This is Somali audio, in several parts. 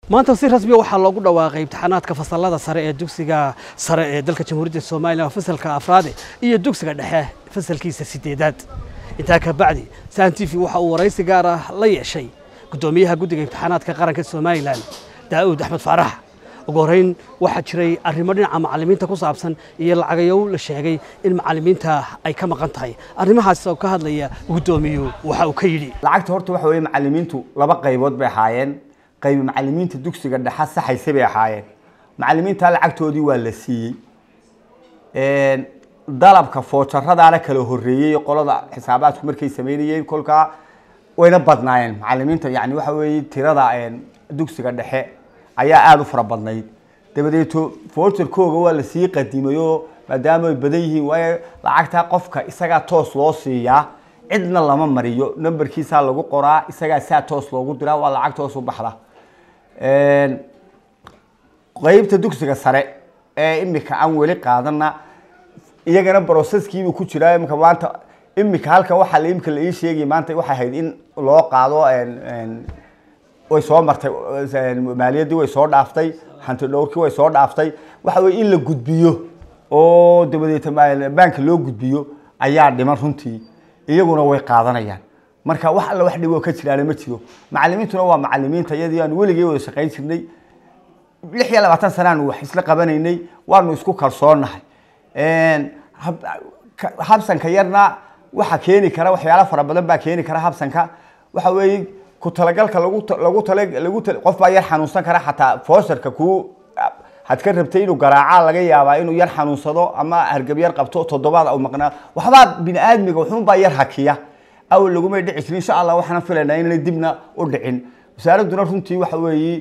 maanta si rasmi ah waxaa loogu dhawaaqay imtixaanaadka fasalada sare ee dugsiga sare ee dalka Jamhuuriyadda Soomaaliya fasalka afraad iyo dugsiga dhexe fasalkiisa 8aad inta ka bacdi San TV waxa uu waraysi gaar ah la yeeshay gudoomiyaha guddiga imtixaanaadka qaranka Soomaaliland Daawud Axmed Faarax ugu horeyn waxa jiray arrimo dhinaca macallimiinta ku saabsan iyo lacagayow la sheegay in macallimiinta ay ka maqan tahay arrimahaas oo ka hadlaya gudoomiyuhu waxa uu ka yiri lacagta horta waxa weeye macallimiintu laba qaybood bay ahaayeen qayb macallimiinta dugsiga dhexe saxaysa bay ahaayeen macallimiinta lacagtoodii waa la siiyay dalabka foojarradaana kala horeeyay qolada xisaabaadku markay sameeyeen kolka wayna badnaayeen macallimiinta yani waxa weeye tirada dugsiga dhexe ayaa aad u fara badnayd dabadeeto foojarkooga waa la sii qadimayo maadaama ay badan yihiin way lacagta qofka isaga toos loo siiyaa cidna lama mariyo numberkiisa lagu qoraa isaga saa toos loogu diraa waa lacag toos u baxda qaybta dugsiga sare ee imika aan wali qaadana iyagana processkii uu ku jiraa imika maanta imika halka waxa la imika la ii sheegay maanta waxa ahayd in loo qaado way soo martay maaliyadii way soo dhaaftay hanti dhowrkii way soo dhaaftay waxa weey in la gudbiyo oo dabadeed bank loo gudbiyo ayaa dhiman runtii iyaguna way qaadanayaan marka wax alla wax dhibo ka jiraan ma jiro macallimiintuna waa macallimiinta iyadii aan weligay wada shaqayn jirnay 26 sano wax isla qabanaynay waanu isku kalsoonahay habsanka yarna waxa keeni kara waxyaalo fara badan baa keeni kara habsanka waxa weey ku talagalka lagu qof baa yar xanuunsan kara xataa foosharka ku had ka rabtay inuu garaaca laga yaabaa inuu yar xanuunsado ama hargab yar qabto toddobaad oo maqnaa waxba bini aadmiga wuxuu baa yar hakiya aw lagu may dhici insha Allah waxaan filaynaa inay dibna u dhicin wasaaraduna runtii waxa weeye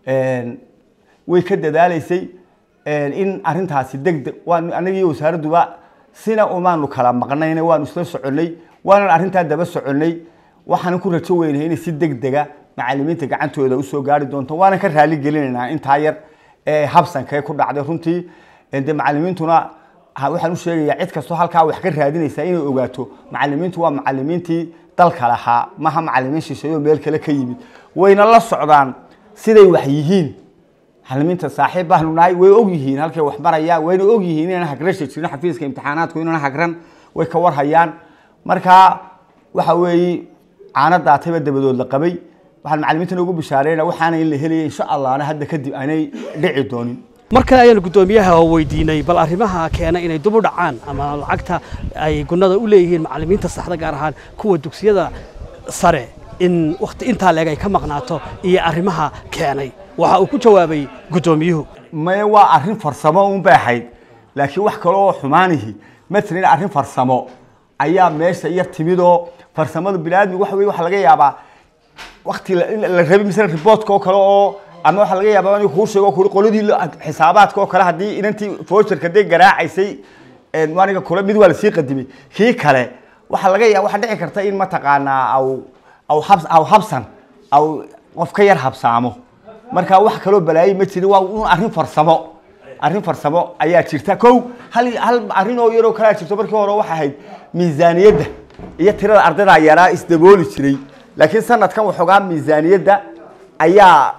way ka dadaalaysay in arintaasi degdeg waan anagii wasaaraduba sina umaanu kala maqnaynay waan isla soconay waan arinta daba soconay waxaan ku rajo weynahay in si degdega macallimiinta gacantooda u soo gaari doonto waana ka raali gelinaynaa inta yar habsanka ku dhacday runtii inta macallimiintuna waxaan u sheegayaa cid kasto halka wax ka raadinaysa inay ogaato macallimiintu waa macallimiintii dalka lahaa ma macallimiin shisheeyo meel kale ka yimid wayna la socdaan siday wax yihiin macallimiinta saaxiib ahnu nahay way og yihiin halkay wax baraya wayna og yihiin inaan hagrasho jirin xafiiska imtixaanaadku inaan hagran way ka war hayaan marka waxa weeye aanada taybada dabadood la qabay waxaan macallimiinta ugu bishaareeyay waxaana in la helay insha Allah ana hadda kadib aanay dhici doonin marka ayaan gudoomiyaha weydiinay bal arrimaha keena inay dib u dhacaan ama lacagta ay gunada u leeyihiin macallimiinta saxda gaar ahaan kuwa dugsiyada sare in waqti inta leeg ay ka maqnaato iyo arrimaha keenay waxa uu ku jawaabay gudoomiyuhu ma waa arrin farsamo u baahayd laakiin wax kale oo xumaanihi matrin arrin farsamo ayaa meesha yar timido farsamada bilaadmi waxa laga yaabaa waqti la rabay misal report oo kale oo ama waxa laga yaabaa inuu ku sheego qoladii xisaabaadka oo kale hadii inantii voucher-ka de garaacaysay waaniga kula mid wala sii qadimay kii kale waxa laga yaabaa waxa dhici karta in ma taqaana aw habsan aw qof ka yar habsaamo marka wax kale oo balaayay ma jirin waa arrin farsamo ayaa jirta hal arrin oo yar oo kala jirto markii hore waxa ahayd miisaaniyadda iyo tirada ardayda yaraa isdabooli jiray laakiin sanadkan waxoogaa miisaaniyadda ayaa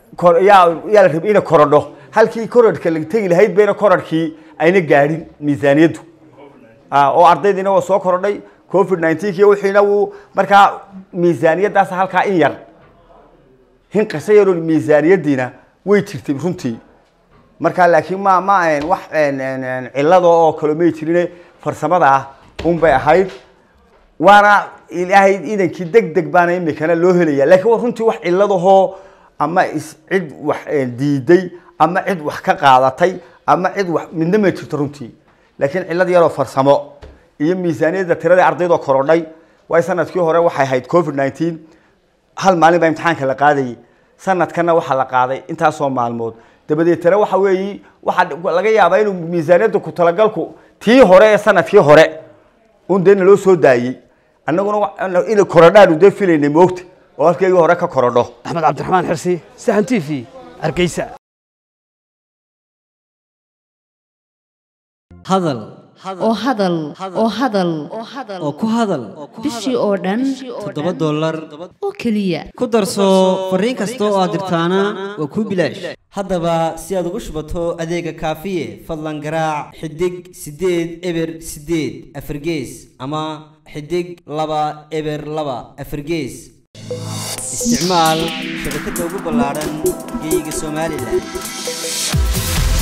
la rabay in korodho halkii korodhka la tagi lahayd bayna korodhkii ayna gaadhin miisaaniyaddu oo ardaydina waa soo korodhay COVID-19 kii wixiina uu markaa miisaaniyaddaas halkaa in yar hinqasayro miisaaniyaddiina way jirtay runtii marka laakiin ma wax cilado oo kale ma jirin farsamada bay ahayd waana ilaahay idankii degdeg baana imikana loo helaya laakiin runtii wax ciladaho ama cid wax diiday ama cid wax ka qaadatay ama cid wax midna ma jirto runtii laakiin cilad yar oo farsamo iyo miisaaniyadda tirada ardayda korodhay way sanadkii hore waxay ahayd COVID-19 hal maalin baa imtixaanka la qaaday sanadkana waxa la qaaday intaas oo maalmood dabadeed tira waxa weeye waxa laga yaabaa inuu miisaaniyadda ku talagalku tii hore ee sanadkii hore undeen loo soo daayay annaguna in korodhaadu de filaynay moogta oo halkii hore ka korodho Axmed Cabdiraxmaan Xirsi Sahan TV Hargeysa hadal oo hadal oo hadal oo ku hadal bishii oo dhan $7 oo kaliya ku darso fariin kasta oo aad dirtaana waa ku bilaash haddaba si aad ugu shubato adeega kaafiye fadlan garaac xidig 8 eber 8 afargees ama xidig 2 eber 2 afargees isticmaal shabakada ugu ballaaran geeyiga Soomaaliland